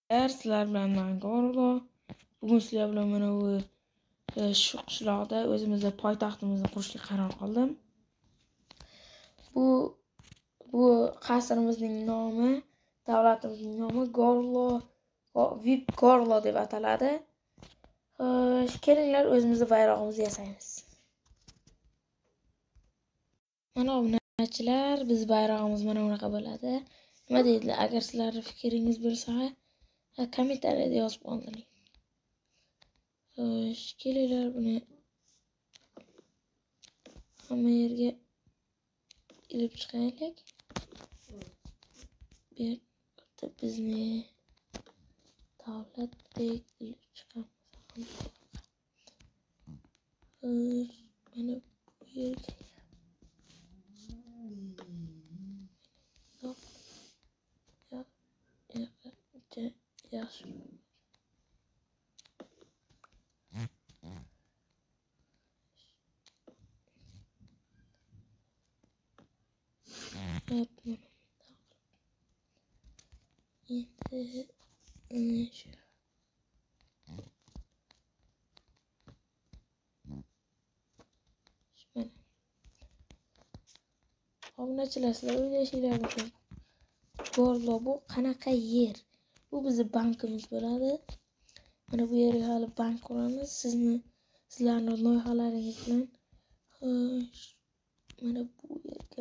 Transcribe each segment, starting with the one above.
Sizlar bilan men Gorlo. Bugun sizlar bilan mana bu shu qishloqda o'zimizda poytaxtimizni qurishga qaror qildim. Bu qasrimizning nomi, davlatimizning nomi Gorlo, VIP Gorlo deb ataladi. Kelinglar o'zimizda bayrog'imizni yasaymiz. Mana obunachilar, biz bayrog'imiz mana bunaqa bo'ladi. Nima deydilar? Agar sizlarning fikringiz bo'lsa, kommentariyada yozib qoldiring. Kelinglar buni hamma yerga ilib chiqaylik. Bu yerda bizni davlatdek ilib chiqamiz. Mana bu yerga yaxshi. Obunachilar, sizlar o'ylashinglarmi? Gorlo bu qanaqa yer? Bu bizning bankimiz bo'ladi. Mana bu yerga hali bank quramiz. Sizlarning loyihalaringiz bilan. Xo'sh, mana bu yerga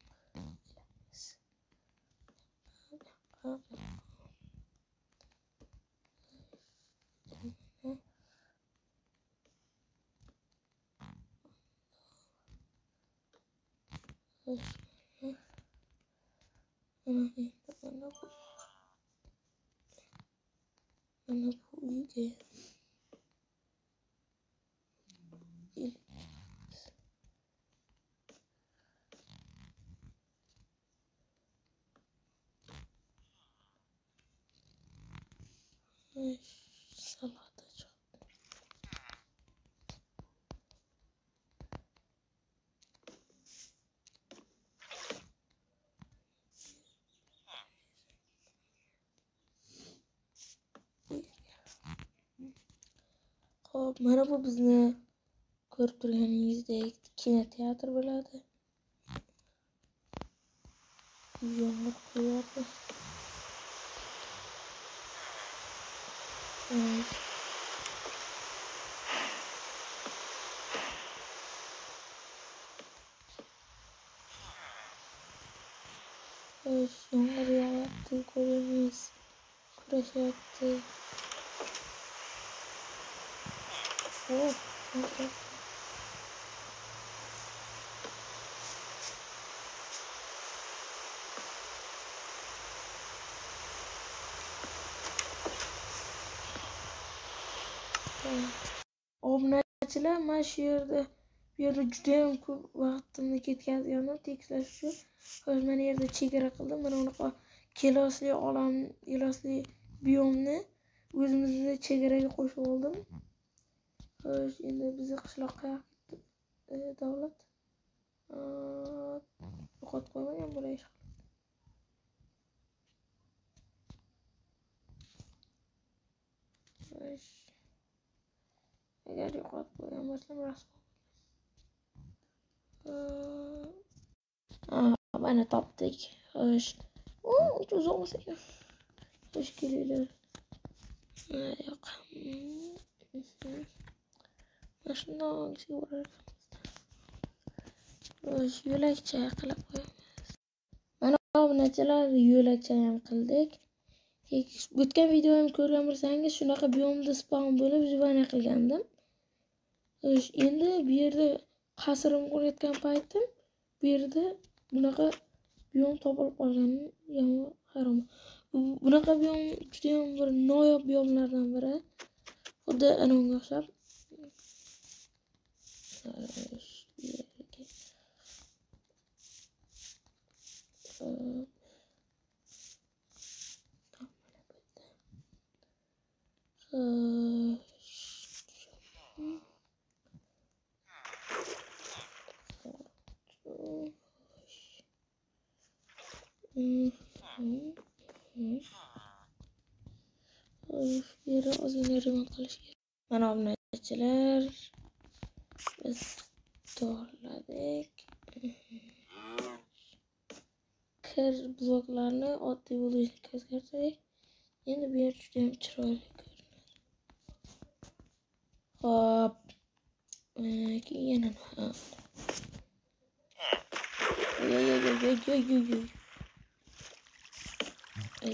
mana bu uyga salata chiqdi. Xo'p, mana bu bizni ko'rib turganingizdek kinoteatr bo'ladi. Yomg'ir quyapti. Yomg'ir yog'yapti, ko'ramiz. Kurashyapti. Obunachilar, mana shu yerda juda ham ko'p vaqtimni ketkazgandim tekislash uchun. Hozir mana yerda chegara qildim. Mana bunaqa kelosli biyomni o'zimizning chegaraga qo'shib oldim. Xo'sh, endi bizning qishloqqa davlat yo'qotib qo'ymagan bo'lay. Xo'sh, agar yo'qotib qo'ygan bo'lsam rasvo. Mana topdik. Xo'sh, uzoq bo'lsa kerak. Xo'sh, kelinglar. Yo'q. Shundoq yurar ekanmiz. Yo'lakcha qilib qo'yamiz. Mana obunachilar, yo'lakcha ham qildik. O'tgan videoyimni ko'rgan bo'lsangiz, shunaqa biyomda spawn bo'lib jivana qilgandim. Endi bu yerda qasrim qurayotgan paytim bu yerda bunaqa biyom topilib qolgani hayron. Bunaqa biyom juda ham bir noyob biyomlardan biri. Xuddi anavga o'xshab. Yeri ozgina remont qilish kerak. Mana obunachilar, biz to'g'riladik. Kir bloklarni oddiy bo'lishga o'zgartirdik. Endi bu yer juda ham chiroyli ko'rinadi. Hop. Keyin yana. Ay.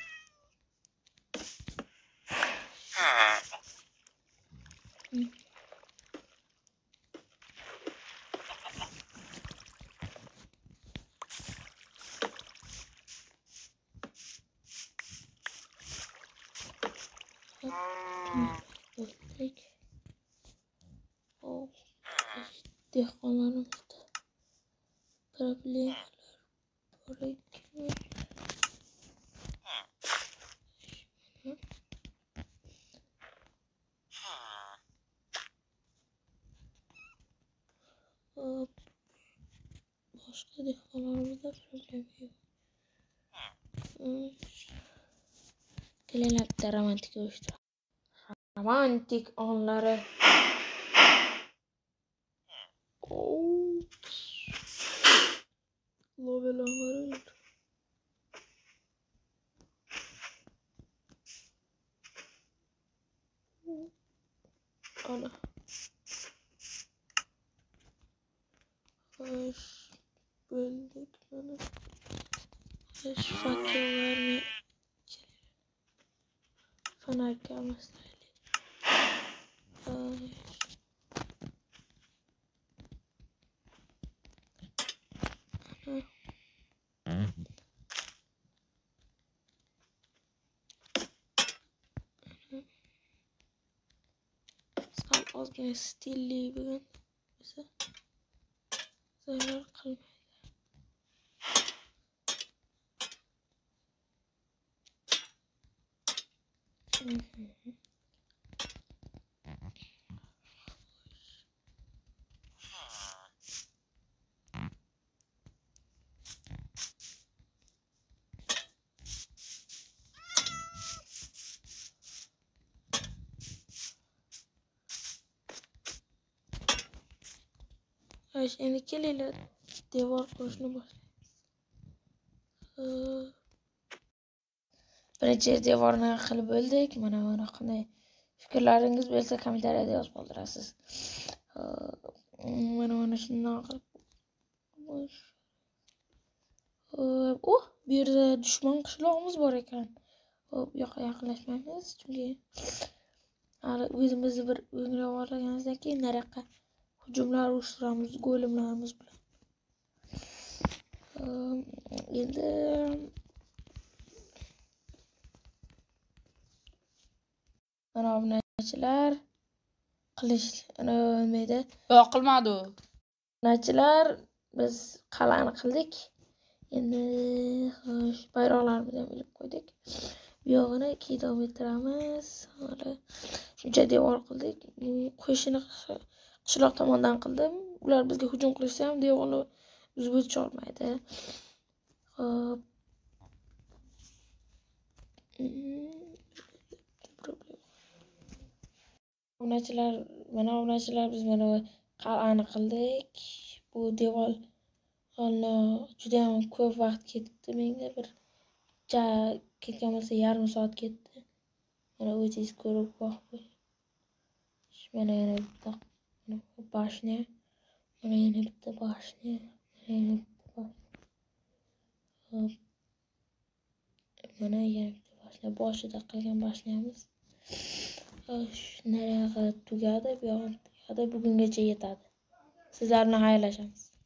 O'tdik. Dehqonlarimizda problemalar bor ekan. Hop. Boshqa dehqonlarimizda problema yo'q. Kelinglar bitta romantik uyushtiramiz. Romantik onlari. Lovelanlar. Ana. Hoş bulduk bana. Hoş fakirlerine fanar gelmesine. Sen ozgina stilli bugun biza zarar qilmaydi. Endi kelinglar devor qurishni boshlaymiz. Birinchi devorni qilib bo'ldik. Mana qanday fikrlaringiz bo'lsa kommentariyada yozib qoldirasiz. Mana shunday qilib. Bu yerda dushman qishlog'imiz bor ekan. Hop, yoqqa yaqinlashmaymiz chunki hali o'zimizni bir o'nglab olganimizdan keyin nariyoqqa hujumlar uyushtiramiz go'limlarimiz bilan. Endi mana obunachilar qilish nima yo'q qilmadi u. Obunachilar biz qal'ani qildik. Endi xo'sh, bayroqlarimizni ham ilib qo'ydik. Bu yog'ini keyin davom ettiramiz. Hali shuncha devor qildik. Qo'shini qishloq tomonidan qildim. Ular bizga hujum qilsa ham devorni buzib o'tish olmaydi. Hop. Obunachilar biz mana qal'ani qildik. Bu devor juda ham ko'p vaqt ketdi. Menga bir ketgan bo'lsa yarim soat ketdi. Mana o'zingiz ko'rib boqing. Mana yana bitta bashня. Mana yana bitta bashня. Mana yana bitta bashня. Mana yana bitta bashня. Boshida qilgan bashnyamiz. Naryoqqa tugadi, bu yog'i tugadi. Bugungacha yetadi. Sizlarni xayrlashamiz.